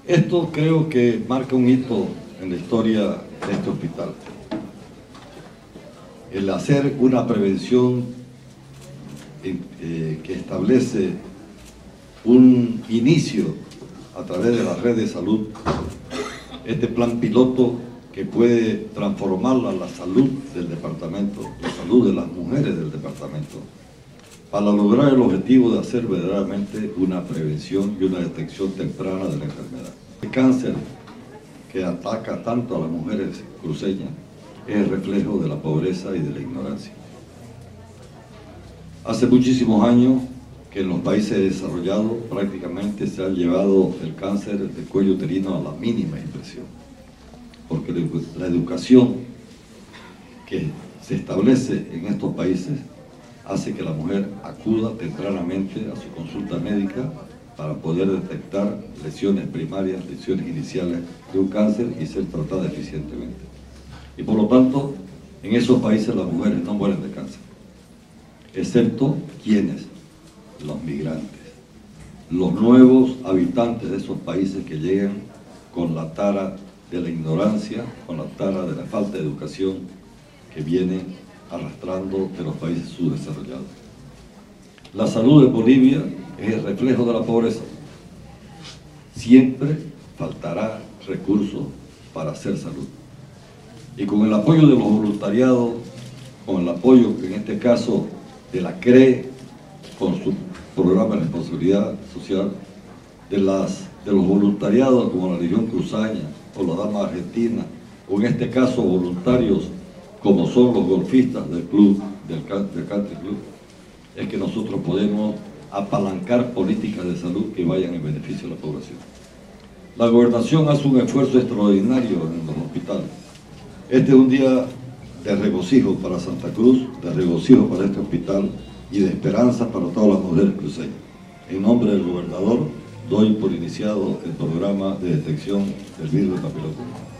Esto creo que marca un hito en la historia de este hospital. El hacer una prevención que establece un inicio a través de la red de salud, este plan piloto que puede transformar la salud del departamento, la salud de las mujeres del departamento, para lograr el objetivo de hacer verdaderamente una prevención y una detección temprana de la enfermedad. El cáncer que ataca tanto a las mujeres cruceñas es el reflejo de la pobreza y de la ignorancia. Hace muchísimos años que en los países desarrollados prácticamente se ha llevado el cáncer del cuello uterino a la mínima expresión, porque la educación que se establece en estos países hace que la mujer acuda tempranamente a su consulta médica para poder detectar lesiones primarias, lesiones iniciales de un cáncer y ser tratada eficientemente. Y por lo tanto, en esos países las mujeres no mueren de cáncer, excepto ¿quiénes? Los migrantes, los nuevos habitantes de esos países que llegan con la tara de la ignorancia, con la tara de la falta de educación que viene arrastrando de los países subdesarrollados. La salud de Bolivia es el reflejo de la pobreza. Siempre faltará recursos para hacer salud. Y con el apoyo de los voluntariados, con el apoyo, en este caso, de la CRE, con su programa de responsabilidad social, de los voluntariados como la Legión Cruzaña o la Dama Argentina, o en este caso voluntarios como son los golfistas del club, del Country Club, es que nosotros podemos apalancar políticas de salud que vayan en beneficio de la población. La gobernación hace un esfuerzo extraordinario en los hospitales. Este es un día de regocijo para Santa Cruz, de regocijo para este hospital y de esperanza para todas las mujeres cruceñas. En nombre del gobernador, doy por iniciado el programa de detección del virus del papiloma humano.